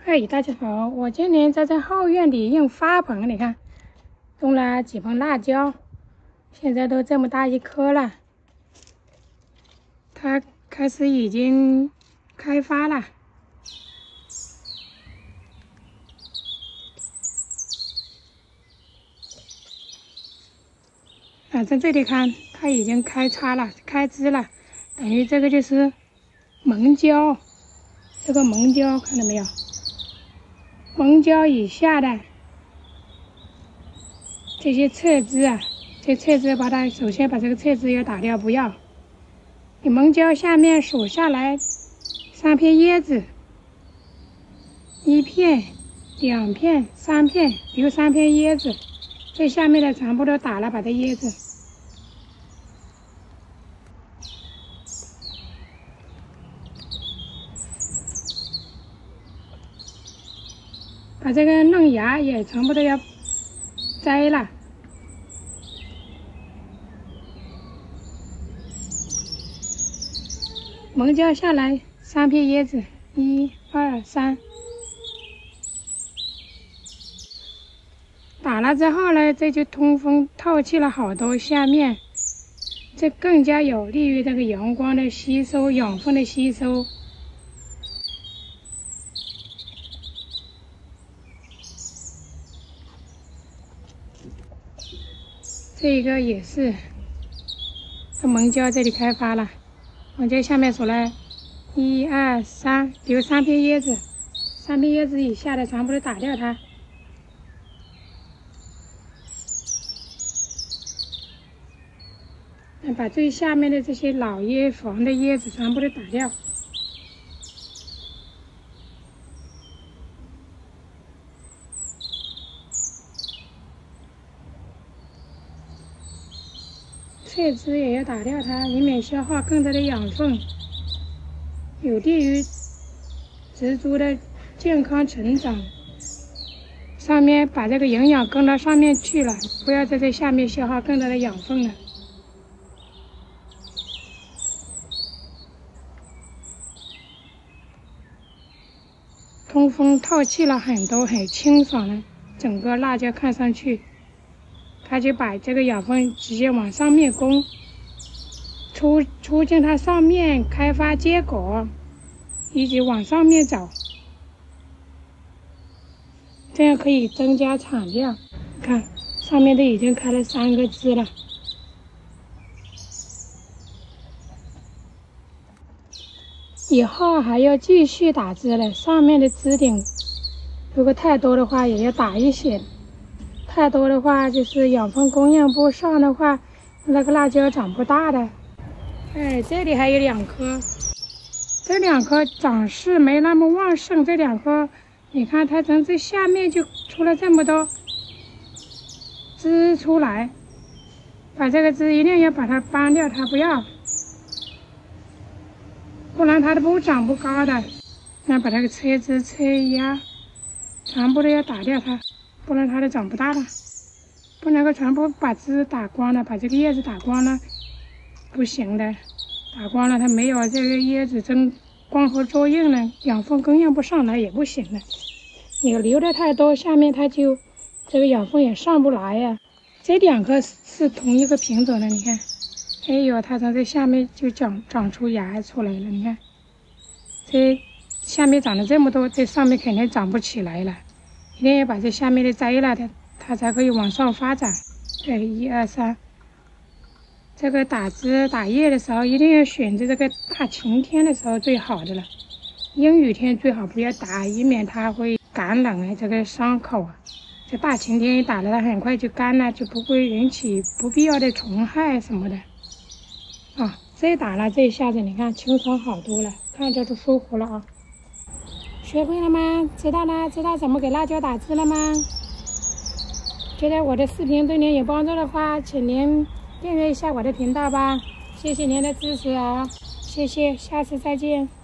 嘿，大家好！我今年在这后院里用花盆，你看，种了几盆辣椒，现在都这么大一颗了。它开始已经开发了。在这里看，它已经开叉了，开枝了，等于这个就是萌椒。这个萌椒看到没有？萌椒以下的这些侧枝啊，这侧枝首先把这个侧枝要打掉，不要。你萌椒下面数下来3片叶子，1片、2片、3片，留3片叶子，这下面的全部都打了，把这叶子。把这个嫩芽也全部都要摘了。萌椒下来3片叶子，1、2、3。打了之后呢，这就通风透气了好多，下面这更加有利于这个阳光的吸收、养分的吸收。这个也是，萌椒这里开发了，萌椒下面数了1、2、3，留3片叶子，3片叶子以下的全部都打掉它。把最下面的这些老叶黄的叶子全部都打掉。侧枝也要打掉它，以免消化更多的养分，有利于植株的健康成长。上面把这个营养供到上面去了，不要在这下面消耗更多的养分了。通风透气了很多，很清爽了，整个辣椒看上去。它就把这个养分直接往上面供，促进它上面开发结果，一直往上面走，这样可以增加产量。看上面都已经开了3个枝了，以后还要继续打枝了。上面的枝顶如果太多的话，也要打一些。太多的话，就是养分供应不上的话，那个辣椒长不大的。哎，这里还有2颗，这2颗长势没那么旺盛。这2颗，你看它从这下面就出了这么多枝出来，把这个枝一定要把它搬掉，它不要，不然它都不长不高的。那把这个侧枝、侧芽全部都要打掉它。不然它都长不大了，不能够全部把枝打光了，把这个叶子打光了，不行的。打光了，它没有这个叶子增光合作用了，养分供应不上来也不行了。你留的太多，下面它就这个养分也上不来呀。这2颗是同一个品种的，你看，哎呦，它从这下面就长出芽出来了。你看，这下面长了这么多，这上面肯定长不起来了。一定要把这下面的摘了，它才可以往上发展。对，1、2、3。这个打枝打叶的时候，一定要选择这个大晴天的时候最好的了。阴雨天最好不要打，以免它会感染啊，这个伤口啊。这大晴天一打了，它很快就干了，就不会引起不必要的虫害什么的。这打了，这一下子你看清爽好多了，看着都舒服了啊。学会了吗？知道了，知道怎么给辣椒打枝了吗？觉得我的视频对您有帮助的话，请您订阅一下我的频道吧。谢谢您的支持啊，谢谢，下次再见。